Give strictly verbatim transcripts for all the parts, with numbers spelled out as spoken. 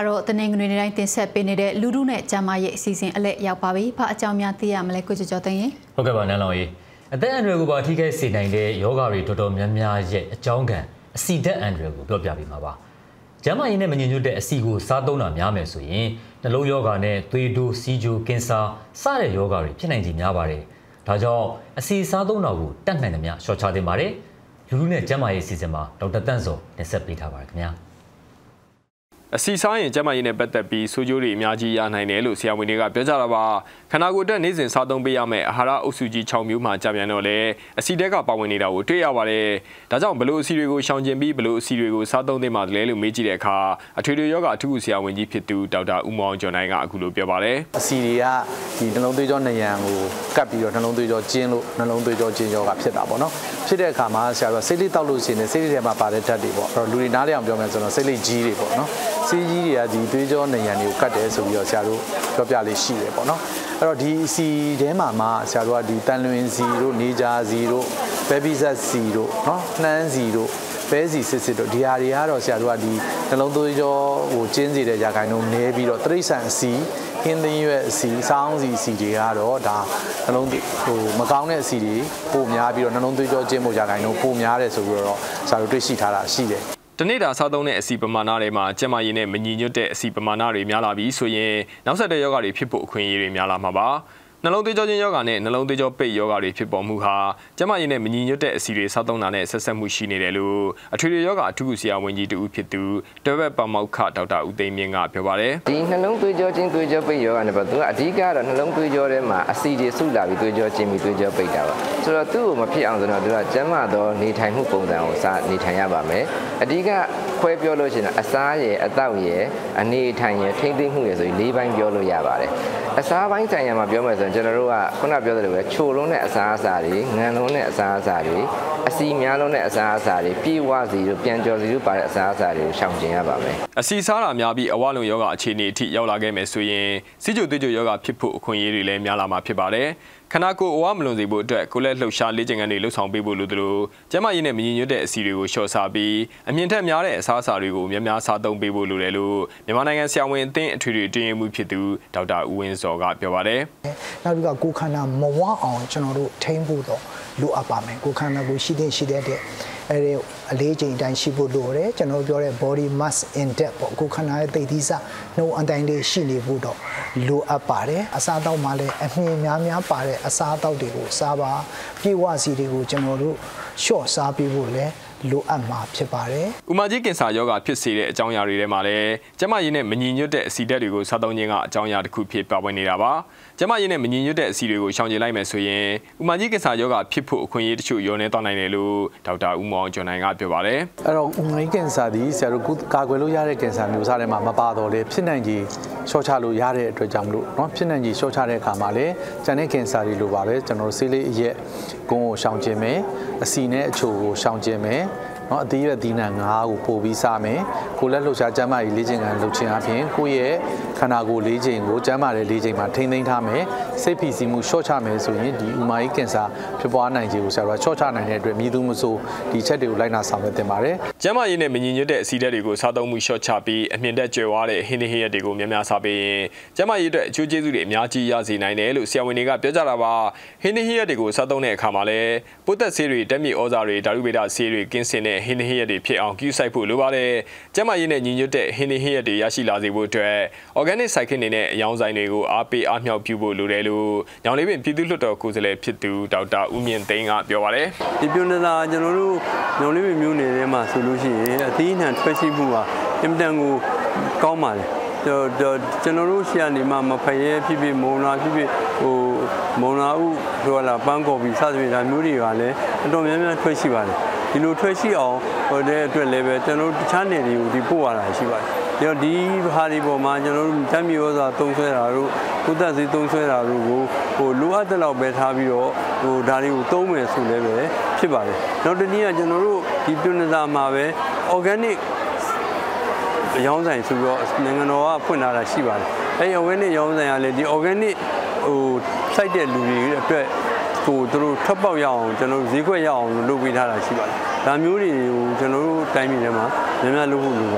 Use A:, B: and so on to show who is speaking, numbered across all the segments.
A: ကတော့တနင်္ဂနွေနေ့တိုင်းတင်ဆက်ပေးနေတဲ့လူထုနဲ့ကျန်းမာရေးအစီအစဉ်အလဲရောက်ပါပြီ။ဘာအကြောင်းများသိရမလဲကိုကျော်ကျော်သိရင်
B: ဟုတ်ကဲ့ပါနန်းလောင်ကြီးအသက်အန္တရာယ်ကိုပါထိခိုက်စေနိုင်တဲ့ယောဂတွေတော်တော်များများရဲ့အကြောင်းခံအဆီဓာတ်အန္တရာယ်ကိုပြောပြပေးမှာပါ။ကျန်းမာရေးနဲ့မညီညွတ်တဲ့အဆီကိုစားသုံးတာများမယ်ဆိုရင်နှလုံးယောဂနဲ့သွေးတိုးစီးကျိုးကင်ဆာစတဲ့ယောဂတွေဖြစ်နိုင်ခြေများပါတယ်။ဒါကြောင့်အဆီစားသုံးတာကိုတတ်နိုင်သမျှလျှော့ချသင့်ပါတယ်။လူထုနဲ့ကျန်းမာရေးအစီအစဉ်မှာဒေါက်တာတန့်စောတင်ဆက်ပေးထားပါတယ်ခင်ဗျာ။
C: အစီစားရင်ကျန်းမာရေးနဲ့ပတ်သက်ပြီးဆိုးကျိုးတွေအများကြီးရနိုင်တယ်လို့ဆရာဝန်တွေကပြောကြတာပါခန္ဓာကိုယ်အတွက်နေ့စဉ်စားသုံးပေးရမယ့်အာဟာရအုပ်စုကြီး၆မျိုးမှကြာပြန်တော့လေအစီတက်ကပါဝင်နေတာကိုတွေ့ရပါတယ်ဒါကြောင့်ဘလို့အစီတွေကိုရှောင်ကျဉ်ပြီးဘလို့အစီတွေကိုစားသုံးသင့်ပါတယ်လို့မေးကြည့်တဲ့အခါအထွေထွေယောဂအထူးဆရာဝန်ကြီးဖြစ်သူဒေါက်တာဦးမောင်ကျော်နိုင်ကအခုလိုပြောပါတယ်
D: အစီတွေကဒီနှလုံးသွေးကြောနံရံကိုကပ်ပြီးတော့နှလုံးသွေးကြောကျင်းလို့နှလုံးသွေးကြောကျင်းယောဂဖြစ်တာပေါ့နော်ဖြစ်တဲ့အခါမှာဆရာကစိတ်လေးတောက်လို့ရှိရင်စိတ်လေးထဲမှာပါတဲ့ဓာတ်တွေပေါ့အဲ့တော့လူတွေနားလည်အောင်ပြောမယ်ဆိုတော့စိတ်လေးကြီးတွေပေါ့နော်စီးကြီးတွေကဒီသွေးကြောနံရံတွေကိုကတ်တယ်ဆိုပြီးတော့ဆရာတို့ပြောပြလေးရှိတယ်ပေါ့နော်အဲ့တော့ဒီစီထဲမှာမှဆရာတို့ကဒီတန်လွင်စီတို့နေကြာစီတို့ပဲပိဆက်စီတို့နော်နှမ်းစီတို့ပဲစီစစ်စစ်တို့ဒီဟာတွေကတော့ဆရာတို့ကဒီနှလုံးသွေးကြောဟိုကျင်းစီတဲ့ຢာခိုင်နှုန်းနည်းပြီးတော့တရိษံစီဟင်းသင်းရွက်စီစောင်းစီစီတွေကတော့ဒါနှလုံးဟိုမကောင်းတဲ့အစီတွေပိုများပြီးတော့နှလုံးသွေးကြောကျင်းမှုຢာခိုင်နှုန်းပိုများတယ်ဆိုပြီးတော့ဆရာတို့တွေ့ရှိထားတာရှိတယ်
C: တနေ့တာစားသုံးတဲ့အစီပမာဏတွေမှာကျန်းမာရေးနဲ့မညီညွတ်တဲ့အစီပမာဏတွေများလာပြီးဆိုရင်နောက်ဆက်တွဲယောဂတွေဖြစ်ဖို့အခွင့်အရေးတွေများလာမှာပါနှလုံးသွေးကြောချင်းယောဂနဲ့နှလုံးသွေးကြောပိတ်ယောဂတွေဖြစ်ပေါ်မှုဟာကျန်းမာရေးနဲ့မညီညွတ်တဲ့အစီတွေစားသုံးတာနဲ့ဆက်ဆက်မှုရှိနေတယ်လို့အထွေထွေယောဂအထူးဆရာဝန်ကြီးတူဖြစ်သူတွဲဘက်ပါမောက္ခဒေါက်တာဦးသိန်းမြင့်ကပြောပါတယ်
E: ဒီနှလုံးသွေးကြောချင်းသွေးကြောပိတ်ယောဂနဲ့ပေါ့သူကအဓိကတော့နှလုံးသွေးကြောထဲမှာအစီတွေစုလာပြီးသွေးကြောချင်းပြီးသွေးကြောပိတ်တာပါဆိုတော့သူ့ကိုမဖြစ်အောင်ဆိုတော့သူကကျန်းမာသောနေထိုင်မှုပုံစံကိုစနေထိုင်ရပါမယ်အဓိကခွဲပြောလို့ရှိရင်အစားရယ်အသောက်ရယ်အနေထိုင်ရယ်ထိမ့်သိမ့်မှုရယ်ဆိုပြီး၄ပိုင်းပြောလို့ရပါတယ်အစားပိုင်းဆိုင်ရာမှာပြောမယ်ဆိုရင်ကျွန်တော်တို့ကခုနပြောသလိုပဲချိုလုံးနဲ့အစားအစာတွေငံလုံးနဲ့အစားအစာတွေအစီများလုံးနဲ့အစားအစာတွေပြေဝစီတို့ပြန်ကျော်စီတို့ပါတဲ့အစားအစာတွေကိုရှောင်ကျဉ်ရပါမယ်
C: အစီစားတာများပြီးအဝလုံယောဂအခြေအနေအထိရောက်လာခဲ့မယ်ဆိုရင်စီးကျိုသွေးကျိုယောဂဖြစ်ဖို့အခွင့်အရေးတွေလည်းများလာမှာဖြစ်ပါတယ်ခန္ဓာကိုယ်အဝမလွန်စေဖို့အတွက်ကိုယ်လက်လှုပ်ရှားလေ့ကျင့်ခန်းတွေလှုပ်ဆောင်ပေးဖို့လိုသလိုကျန်းမာရေးနဲ့မညီညွတ်တဲ့အစီတွေကိုလျှော့စားပြီးအမြင့်ထက်များတဲ့အစားအစာတွေကိုများများစားသုံးပေးဖို့လိုတယ်လို့မြန်မာနိုင်ငံဆရာဝန်အသင်းအထွေထွေတွင်မှုဖြစ်သူဒေါက်တာဦးဝင်းစောကပြောပါတယ်
F: ။နောက်ပြီးတော့ကိုယ်ခန္ဓာမဝအောင်ကျွန်တော်တို့ထိန်းဖို့တော့လိုအပ်ပါမယ်။ကိုယ်ခန္ဓာကိုရှိတဲ့ရှိတဲ့အဲဒီအလေးချိန်တိုင်းရှိဖို့လိုတယ်ကျွန်တော်ပြောတဲ့ body mass index ပေါ့ကိုယ်ခန္ဓာရဲ့သိသိစနှုတ်အတိုင်းလေးရှိနေဖို့တော့လိုအပ်ပါတယ်အစားအသောက်မှာလည်းအမြင်များများပါတဲ့အစားအသောက်တွေကိုစားပါပြေဝစီတွေကိုကျွန်တော်တို့ရှော့စားပေးဖို့လည်းလိုအပ်မှာဖြစ်ပါတယ်
C: ။ဥမာကြီးကင်ဆာယောဂဖြစ်စေတဲ့အကြောင်းအရာတွေထဲမှာလည်းကျန်းမာရေးနဲ့မညီညွတ်တဲ့အဆီဓာတ်တွေကိုစားသုံးခြင်းကအကြောင်းအရာတစ်ခုဖြစ်ပါဝင်နေတာပါ။ကျန်းမာရေးနဲ့မညီညွတ်တဲ့အဆီတွေကိုရှောင်ကျဉ်လိုက်မယ်ဆိုရင်ဥမာကြီးကင်ဆာယောဂဖြစ်ဖို့အခွင့်အရေးတချို့လျော့နေသွားနိုင်တယ်လို့ဒေါက်တာဦးမောင်ကျော်နိုင်ကပြောပါတယ်
D: ။အဲ့တော့ဥမာကြီးကင်ဆာဒီဆရာတို့ကာကွယ်လို့ရတဲ့ကင်ဆာမျိုးစားတွေမှာမပါတော့လေဖြစ်နိုင်ကြီးရှော့ချလို့ရတဲ့အတွက်ကြောင့်မလို့เนาะဖြစ်နိုင်ကြီးရှော့ချတဲ့အခါမှာလည်းကျန်တဲ့ကင်ဆာတွေလိုပါပဲကျွန်တော်တို့ဆေးလေးအရက်ကုန်းကိုရှောင်ကျဉ်မယ်အဆီနဲ့အချိုကိုရှောင်ကျဉ်မယ်နော်အသေးရွယ်သီးနှံငါးကိုပို့ပြီးစားမယ်ကိုလက်လှုပ်ရှားကျန်းမာရေးလေ့ကျင့်ခန်းလုပ်ခြင်းအပြင်ကိုယ့်ရဲ့ခန္ဓာကိုယ်လေးချိန်ကိုကျန်းမာတဲ့လေးချိန်မှာထိန်းသိမ်းထားမယ်စိတ်ဖိစီးမှုရှော့ချမယ်ဆိုရင်ဒီဥမာကြီးကင်ဆာဖြစ်ပွားနိုင်ခြေကိုဆရာတို့ရှော့ချနိုင်တဲ့အတွက်မြည်သူမဆိုဒီချက်တွေကိုလိုက်နာဆောင်ရွက်တင်ပါတယ်
C: ကျန်းမာရေးနဲ့မညီညွတ်တဲ့အဆီဓာတ်တွေကိုစားသုံးမှုရှော့ချပြီးအမြင့်တက်ကျွယ်ဝတဲ့ဟင်းသီးဟင်းရက်တွေကိုများများစားပေးရင်ကျန်းမာရေးအတွက်အကျိုးကျေးဇူးတွေအများကြီးရစေနိုင်တယ်လို့ဆရာဝန်တွေကပြောကြတာပါဟင်းသီးဟင်းရက်တွေကိုစားသုံးတဲ့အခါမှာလည်းပိုးသက်ဆေးတွေတက်မြေဩဇာတွေဓာတုဗေဒဆေးတွေကင်းစင်တဲ့ဟင်းသီးဟင်းရက်တွေဖြစ်အောင်ကျူးစိုက်ဖို့လိုပါတယ်ကျန်းမာရေးနဲ့ညီညွတ်တဲ့ဟင်းသီးဟင်းရက်တွေရရှိလာစေဖို့အတွက် organic cycle တွေနဲ့အယောင်ဆိုင်တွေကိုအားပေးအားမြောက်ပြုဖို့လိုတယ်လို့ညောင်လေးပင်ပြည်သူ့လွှတ်တော်ကိုယ်စားလှယ်ဖြစ်သူဒေါက်တာဦးမြင့်သိန်းကပြောပါတယ်
G: ဒီပြုံးနေတာကျွန်တော်တို့ညောင်လေးပင်မျိုးနယ်ထဲမှာဆိုလို့ရှိရင်အသီးနှံထွက်ရှိမှုဟာအင်တန်ကိုကောင်းပါတယ်ကျွန်တော်တို့ဆီကနေမှမဖရဲဖြစ်ဖြစ်မုံနာဖြစ်ဖြစ်ဟိုမုံနာဥပြောလာပန်းကော်ပီစသဖြင့်ဒါမျိုးတွေကလည်းအတော်များများထွက်ရှိပါတယ်ဒီလိုထွက်ရှိအောင်ဟိုတဲ့အတွက်လည်းပဲကျွန်တော်တို့တခြားနယ်တွေကိုဒီပို့ရတာရှိပါတယ်ဒီဟာဒီပေါ်မှာကျွန်တော်တို့တမ်းမြေဩဇာသုံးဆွဲတာတို့ကုသစေသုံးဆွဲတာတို့ကိုဟိုလိုအပ်တဲ့လောက်ပဲထားပြီးတော့ဟိုဒါတွေကိုသုံးမယ်ဆိုလည်းပဲဖြစ်ပါတယ်နောက်တစ်နည်းကကျွန်တော်တို့ဒီပြုံးနေတာမှာပဲ organic အယောင်းဆိုင်ဆိုပြီးတော့နိုင်ငံတော်ကဖွင့်ထားတာရှိပါတယ်အဲဒီ organic ရောင်းဆိုင်ကလည်းဒီ organic ဟိုစိုက်တဲ့လူတွေအတွက်ဟိုသူတို့ထွက်ပေါက်ရအောင်ကျွန်တော်တို့ဈေးကွက်ရအောင်လုပ်ပေးထားတာရှိပါတယ်ဒါမျိုးတွေကိုကျွန်တော်တို့တိုင်းပြည်ထဲမှာများများလုပ်ဖို့လိုပါတယ်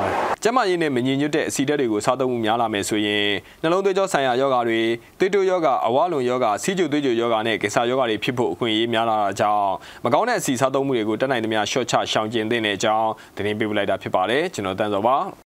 C: ကျန်းမာရေးနဲ့မညီညွတ်တဲ့အဆီဓာတ်တွေကိုစားသုံးမှုများလာမယ်ဆိုရင်နှလုံးသွေးကြောဆိုင်ရာယောဂတွေသွေးတိုးယောဂအဝလွန်ယောဂဆီးကျူသွေးကြိုယောဂနဲ့ကိစ္စယောဂတွေဖြစ်ဖို့အခွင့်အရေးများလာတာကြောင့်မကောင်းတဲ့အဆီစားသုံးမှုတွေကိုတက်နိုင်သမျှရှော့ချရှောင်ကျဉ်သင့်တဲ့အကြောင်းသတင်းပေးပို့လိုက်တာဖြစ်ပါတယ်ကျွန်တော်တန်းစောပါ